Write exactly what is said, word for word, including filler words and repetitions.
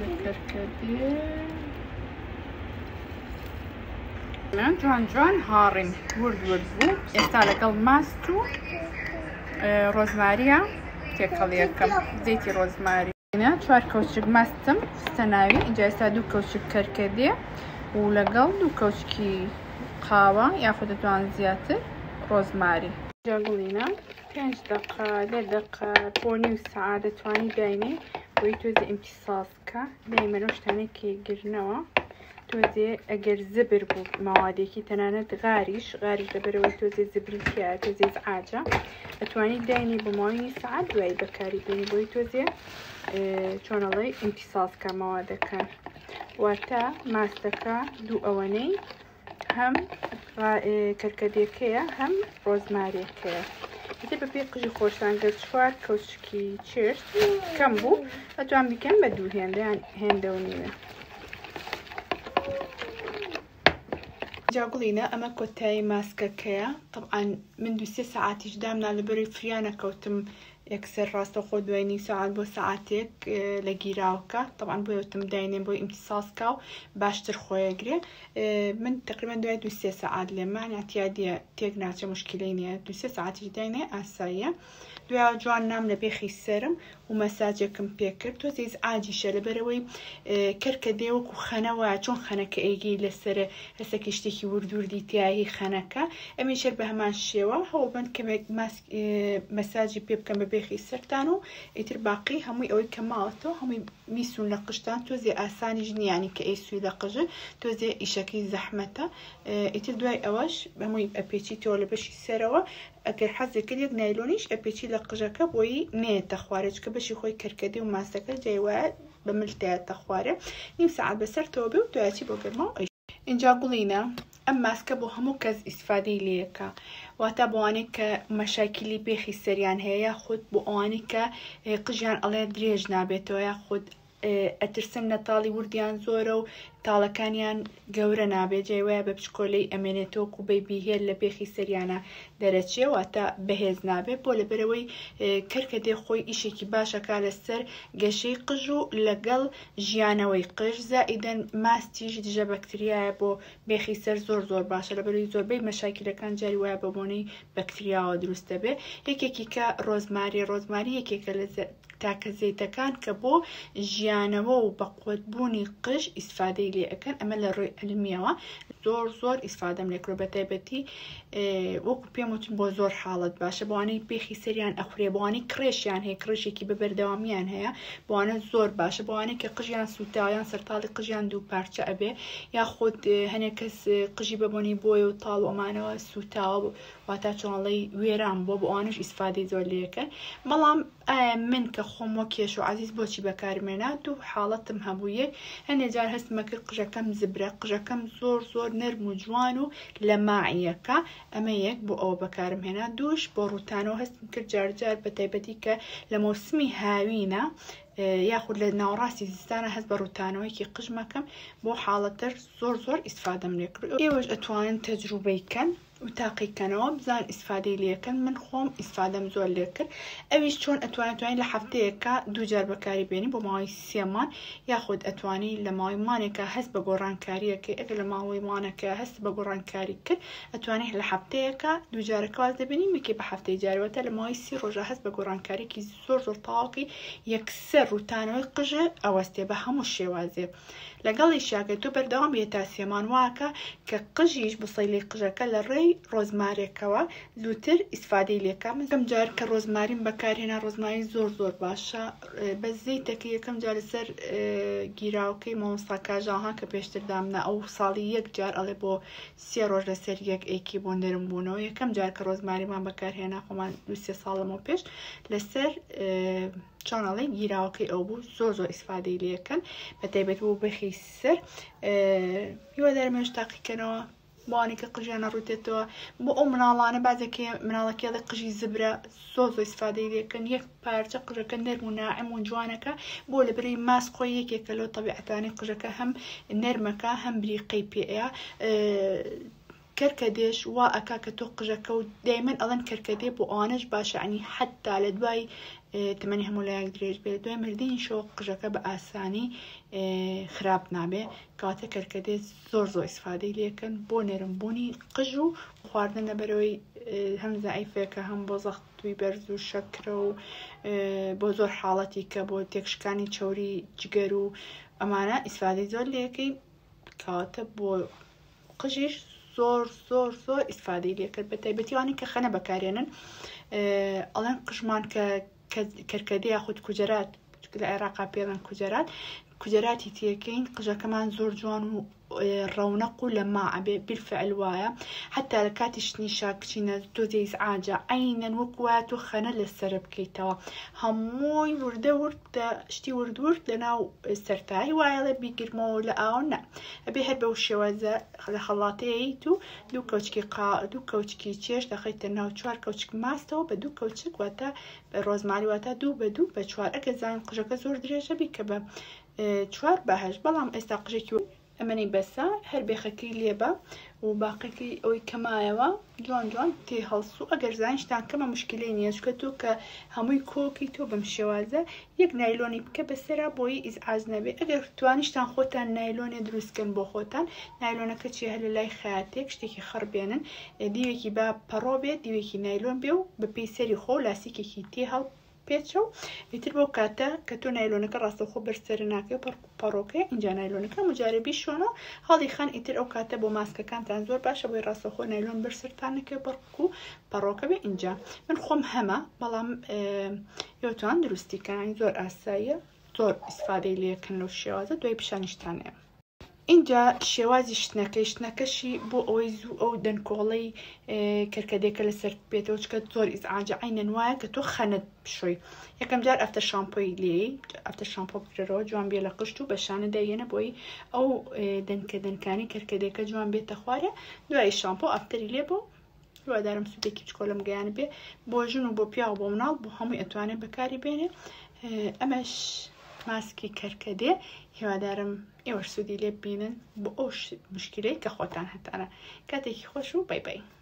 كركدي من جوان جوان هارين ورد ورد بو استاله قلب ماستو روزماريا تێکەڵیەکەم زەیتی ڕۆزماریە چوار کەوچک ماستم ستەناوی اینجا ئێستا دوو کەوچک کەرکەدێ و لەگەڵ دوو کەوچکی قاوە یاخود دەتوان زیاتر ڕۆزماری اینجا گوڵینە پێنج دقە لێ دقە بۆ نیو سەعات دەتوانی داینێ بۆی تۆزێ ئیمتیساز بکە دایمەنە شتانێکی گرنەوە تۆزێ ئەگەر زبر بوو مەوادێکی تەنانەت غاریش غاریش لەبەرەوەی تۆزێ زبری تایە تۆزێ زعاجە ئەتوانی داینی بۆ ماوەی سەعات دوای بەکاری بێنی بۆی تۆزێ چۆنەڵێ ئیمتیساز بکە مەوادەکان واتە ماستەکە دوو ئەوەنەی هەم کەرکەدێکەیە هەم ڕۆزمارێکەیە ئیتر بەپێ قژی خۆشتان گەر چوار کەوچکی چێشت کەم بوو ئەتوان بیکەن بە دوو هێندە یان هێندە و نیوە جاگوڵینە ئەمە کۆتایی ماسکەکەیە طبعاً من دوو سێ سەعاتیش دامنا لەبەرەوەی فریا نەکەوتم یەکسەر ڕاستەوخۆ دوای نیم سەعات بۆ سەعاتێک لە گیراوکە طبعاً بۆ وتم داینێ بۆی ئیمتیساسکە و باشتر خۆیەگرێ من تقریبا دوای دوو سێ سەعات لێمان یاتیادیە تێک ناچە مشکلەی نییە دوو سێ سەعاتیش داینێ ئاساییە دوای جوان نام لە بێخی سەرم و مەساجێکم پێکرد تۆزێ زعاجیشە لەبەرەوەی کەرکەدێ وەکو خەنەوە چۆن خەنەکە ئەیگی لەسرە هەسەکە شتێکی وردوردی تیایی خەنەکە ئەمیشەر بە هەمان شێوە هەوڵبەن کەمێک مەساجی پێ بکەم بە بێخی سەرتان و ئیتر باقی هەمووی ئەوەی کە ماوەتەوە هەمووی میسون لە قشتان تۆزێ ئاسانی ژنیانی کە ئەی سوی لە قژە تۆزێ ئیشەکەی زەحمەتە ئیتر دوای ئەوەش هەمووی ئەپێچیتەوە لە بەشی سەرەوە ئەگەر حەزێکرد یەک نایلۆنیش ئەپێچی لە قژەکە بۆی نێتە خوارج کە بەشی خۆی کەرکەدێ و ماستەکە جای وایە بە ملتایەتە خوارە نیم سەعات بەسەرتەوە بێ و دوایچی بۆ گەرمەوە ئەیش اینجا گوڵینە ئەم ماسکە بۆ هەموو کەس ئیسفادەی لێیەکە واتە بۆ ئەوانەی کە مەشاکیلی بێخی سەریان هەیە یاخود بۆ ئەوانەی کە قژیان ئەڵێ درێژ نابێتەوە یاخود ئەترسن نەتاڵی وردیان زۆرە و تاڵەکانیان گەورە نابێت جێ وایە بە بچکۆلەی ئەمێنێتەوە و بەیبی هێر لە بێخی سەریانە دەرەچێ واتە بەهێز نابێت بۆ لەبەرەوەی کەرکەدێ خۆی ئیشێکی باشەکە لەسەر گەشەی قژ و لەگەڵ ژیانەوەی قژ زائیدەن ماستیش دژە بەکتریایە بۆ بێخی سەر زۆر زۆر باشە لەبەرەوەی زۆربەی مەشاکیلەکان جاری وایە بە بۆنەی بەکتریاوە دروستە بێ یەکێکی کە ڕۆزماری ڕۆزماری یەکێکە لە تاکە زەیتەکان کە بۆ ژیانەوە و بەقوتبوونی قژ ئیسفادەی لێ ئەەکەن ئەمە لە ڕووی علمیەوە زۆر زۆر ئیسفادەم لێکرۆ بە تایبەتی وەکو پێم وتم بۆ زۆر حاڵەت باشە بۆوانەی پێخی سەریان ئەخورێ بۆوانەی کڕێشیان هەیە کڕژێکی بە بەردەوامیان هەیە بۆوانە زۆر باشە بۆوانەی کە قژیان سوتاویان سەرتاڵی قژیان دوو پارچە ئەبێ یاخود هەنێک کەس قژی بەبوونی بۆیە و تاڵ ئەمانەوە سوتاوە واتا چۆنڵی وێران بۆ بۆ ئەوانش ئیسفادەی زۆر لێەکەن بەڵام من کە خۆم وە کێش و عزیز بۆچی بەکارمێنا دوو حاڵەتم هەبوو یەک هەندێک جار هەستمە کرد قژەکەم زبرە قژەکەم زۆر زۆر نەرم و جوان و لە ماعیەکە ئەمە یەک بۆ ئەوە بەکارم هێنا دووش بۆ ڕوتانەوە هەستم کرد جارجار بە تایبەتی کە لە مۆسمی هاوینە یاخود لە ناوەڕاستی زستانە هەست بە ڕوتانەوەیکی قژمەکەم بۆ حاڵەتەر زۆر زۆر ئیسفادەم لێکرد ئێوەش ئەتوانن تەجروبەیکەن و تاقیکەنەوە بزان ئیسفادەی لێکەن من خۆم ئیسفادەم زۆر لێ کرد ئەویش چۆن ئەتوانێت توانین لە هەفتەیەکە دوو جار بەکاری بێنی بۆ ماوەی سێمان یاخود ئەتوانی لە ماوەی مانێکە هەست بە گۆڕانکاریەکە ئەگەر لە ماوەی مانەکە هەست بە گۆڕانکاری کرد ئەتوانێت لە هەفتەیەکە دوو جارەکە واز دەبینی مکی بە هەفتەی جارەوەتە لە ماوەی سی ڕۆژە هەست بە گۆڕانکاریەکی زۆر زۆر تاواقی یەکسەر ڕوتانەوەی قژە ئەوەستێ بە هەموو شێوازێ لەگەڵی شاکە تو بەردەوام بێت تا سێمان واکە کە قژیش بسەیلی قژەکە لە ڕێی ڕۆزمارێکەوە زووتر ئیسفادەی لێکە من کەم جار کە ڕۆزماریم بەکارهێنا ڕۆزماری زۆر زۆر باشە بە زەیتەکە یەکەم جار لەسەر گیراوەکەی مۆمۆستاکاژاها کە پێشتر دامنا ئەو ساڵی یەک جار ئەڵێ بۆ سێ ڕۆژ لەسەر یەک ئەیکی بۆ نەرم بوونەوە یەکەم جار کە ڕۆزماریمان بەکارهێنا خۆمان دوو سێ ساڵەمەوە پێش لەسەر چۆنەڵێ گیراوەکەی ئەو بوو زۆر زۆر ئیسفادەی لێکەن بە تایبەت بۆ بەخی سەر هیوە دەرمێش تاقیکەنەوە بۆوانی کە قژیانە ڕوتێتەوە بۆ ئەو مناڵانە بازێکی مناڵەکە لە قژی زبرە زۆر زۆر ئیسفادەی لێکەن یەک پارچە قژەکە نەرم و ناعم و جوانەکە بۆ لەبەرەوەی ماس خۆی یەکێکە لەو تەبیعەتانی قژەکە هەم نەرمەکە هەم بریقەی پێەیە کەرکەدێش وا ئەکا کە تۆ قژەکە و دایمەن ئەڵەن کەرکەدێ بۆ ئەوانەش باشە عنی حتا لە دوای تمەنی هەموو لایەک درێژ بێت. دوای مردنی شۆ قژەکە بە ئاسانی خراپ نابێ، کەواتە کەرکەدێ زۆر زۆر ئیسفادەی لێکن بۆ نێرمبوونی قژ و خواردن لەبەرەوەی هەم زائیفێکە هەم بۆ زەختوی بەرز و شەکرە و بۆ زۆر حاڵەتی کە بۆ تێکشکانی چۆری جگەر و ئەمانە ئیسفادەی زۆر لێکەی، کەواتە بۆ قژیش زۆر زۆر زۆر ئیسفادەی لێکرد بە تایبەتیوانی کە خەنە بەکارێنن. ئەڵێن قژمان کە کەرکەدێ یاخود کوجەرات لە عێراقا پێڵەن کوجەرات کوجەراتی تێکەین قژەکەمان زۆر جوان و ڕەونەق و لە ماعەبێ بالفعل وایە، حتا لە کاتی شتنیشا کچینە تۆ ئیزعاجە عینەن وەک وایە تۆ خەنە لەسەر بکەیتەوە، هەمووی وردە ورد شتی وردورد لەناو سەرتایی وایەڵێ بیگرمەوە لە ئاوە نا ئەبێ هەر بەو شێوازە لە خەڵاتەیەیت و دوو کەوچکی دوو کەوچکی چێش دەخەیتە ناو چوار کەوچک ماستەوە بە دوو کەوچک واتە ڕۆزمالی واتە دوو بە دوو بە چوار. ئەگە زانین قژەکە زۆر درێژە بی کە بە چوار بەهەش، بەڵام ئێستا قژێکی ئەمەنی بەسا هەر بێخەکەی لێبە و باقیەکەی ئەوەی کەمایەوە جوان جوان تێ هەڵسو. ئەگەر زانیشتان کەمە مشکلەی نییە چکە تۆ کە هەمووی کۆکی تۆ بەم شێوازە یەک نایلۆنی بکە بەسەرا بۆی ئیزعاج نەبێ. ئەگەر توانیشتان خۆتان نایلۆنێ دروستکەن بۆ خۆتان، نایلۆنەکە چی هەر لە لای خەیاتێک شتێکی خڕبێنن، دیوێکی با پەڕۆ بێت، دیوێکی نایلۆن بێ و بە پێی سەری خۆ لاسیکێکی تێ هەڵ پێچە و ئیتر بۆ کاتە کە تۆ نایلۆنەکە ڕاستەوخۆ بەرسەر ناکەی پەڕۆکەی اینجا نایلۆنەکە مجاربی شۆنە هەڵی خان ئیتر ئەو کاتە بۆ ماسکەکانتان زۆر باشە بۆی ڕاستەوخۆ نایلۆن بەرسەرتان نەکەی بەڕک و پەڕۆکە بێ. اینجا من خۆم هەمە، بەڵام یۆتوان دروستیکەن زۆر ئاساییە، زۆر ئیسفادەی لێکن لەو شێوازە. دوای پیشانیشتانەیە اینجا شێوازی شتنەکەی شتنەکەشی بۆ ئەوەی زوو ئەو دەنکۆڵەی کەرکەدێکە لەسەر بێتەوە چکە زۆر ئیزعاجە عینەن وایە کە تۆ خەنت بشۆی. یەکەم جار ئەفتە شامپۆی لێی ئەفتە شامپۆ بکرێتەوە جوان بێ لە قشت و بەشانە دەیێنە بۆی ئەو دەنکە دەنکانی کەرکەدێکە جوان بێتە خوارە. دوای شامپۆ ئەفتەری لێ بۆ هیوادارم سوودێکی بچکۆلم گەیان بێ بۆ ژن و بۆ پیا و بۆ مناڵ بۆ هەمووی ئەتوانێت بەکاری بێنێ. ئەمەش ماسکی کەرکەدێ، هیوادارم ئێوە سوودی لێ ببینن بۆ ئەو مشکلەی کە خۆتان هەتانە. کاتێکی خۆش و بای بای.